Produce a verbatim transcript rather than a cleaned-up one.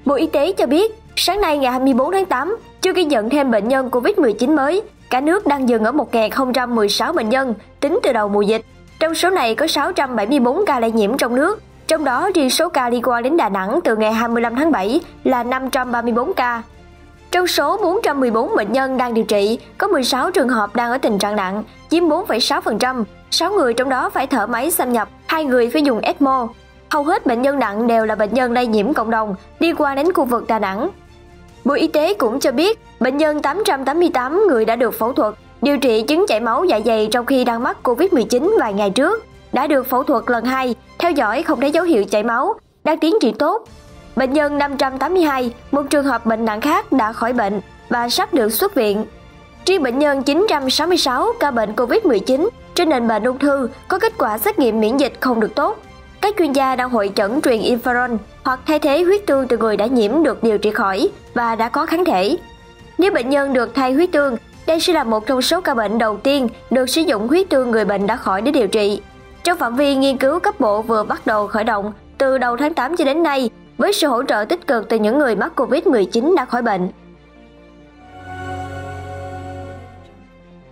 Bộ Y tế cho biết, sáng nay ngày hai mươi tư tháng tám, chưa ghi nhận thêm bệnh nhân Covid mười chín mới. Cả nước đang dừng ở một nghìn không trăm mười sáu bệnh nhân tính từ đầu mùa dịch. Trong số này có sáu trăm bảy mươi tư ca lây nhiễm trong nước. Trong đó, riêng số ca liên quan đến Đà Nẵng từ ngày hai mươi lăm tháng bảy là năm trăm ba mươi tư ca. Trong số bốn trăm mười bốn bệnh nhân đang điều trị, có mười sáu trường hợp đang ở tình trạng nặng, chiếm bốn phẩy sáu phần trăm. sáu người trong đó phải thở máy xâm nhập, hai người phải dùng ECMO. Hầu hết bệnh nhân nặng đều là bệnh nhân lây nhiễm cộng đồng liên quan đến khu vực Đà Nẵng. Bộ Y tế cũng cho biết, bệnh nhân tám trăm tám mươi tám người đã được phẫu thuật, điều trị chứng chảy máu dạ dày trong khi đang mắc Covid mười chín vài ngày trước, đã được phẫu thuật lần hai, theo dõi không thấy dấu hiệu chảy máu, đang tiến triển tốt. Bệnh nhân năm trăm tám mươi hai, một trường hợp bệnh nặng khác đã khỏi bệnh và sắp được xuất viện. Riêng bệnh nhân chín trăm sáu mươi sáu ca bệnh Covid mười chín trên nền bệnh ung thư có kết quả xét nghiệm miễn dịch không được tốt. Các chuyên gia đang hội chẩn truyền interferon hoặc thay thế huyết tương từ người đã nhiễm được điều trị khỏi và đã có kháng thể. Nếu bệnh nhân được thay huyết tương, đây sẽ là một trong số ca bệnh đầu tiên được sử dụng huyết tương người bệnh đã khỏi để điều trị. Trong phạm vi nghiên cứu cấp bộ vừa bắt đầu khởi động từ đầu tháng tám cho đến nay, với sự hỗ trợ tích cực từ những người mắc Covid mười chín đã khỏi bệnh.